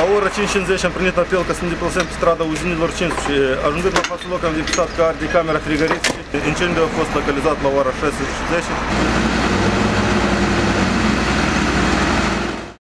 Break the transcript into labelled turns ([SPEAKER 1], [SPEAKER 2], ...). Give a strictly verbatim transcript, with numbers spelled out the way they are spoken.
[SPEAKER 1] La ora cinci și cincizeci am primit apel că să ne deplasăm pe strada uzinilor cinci și ajungând la fața locului am depistat că arde camera frigorifică. Incendiul a fost localizat la ora șase și zece.